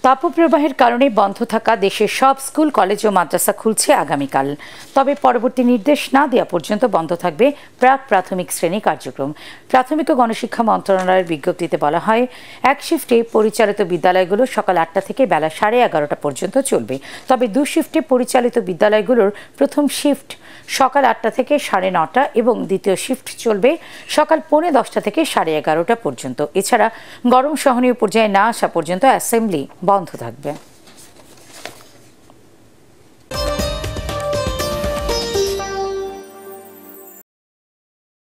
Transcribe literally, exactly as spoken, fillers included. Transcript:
তাপপ্রবাহের কারণে বন্ধ থাকা দেশের সব স্কুল কলেজ ও মাদ্রাসা খুলছে আগামীকাল। তবে পরবর্তী নির্দেশ না দেওয়া পর্যন্ত বন্ধ থাকবে প্রাক প্রাথমিক শ্রেণী কার্যক্রম। প্রাথমিক ও গণশিক্ষা মন্ত্রণালয়ের বিজ্ঞপ্তিতে বলা হয়, এক শিফটে পরিচালিত বিদ্যালয়গুলো সকাল আটটা থেকে বেলা সাড়ে এগারোটা পর্যন্ত চলবে। তবে দু শিফটে পরিচালিত বিদ্যালয়গুলোর প্রথম শিফট সকাল আটটা থেকে সাড়ে নটা এবং দ্বিতীয় শিফট চলবে সকাল পৌনে দশটা থেকে সাড়ে এগারোটা পর্যন্ত। এছাড়া গরম সহনীয় পর্যায়ে না আসা পর্যন্ত অ্যাসেম্বলি বন্ধ থাকবে।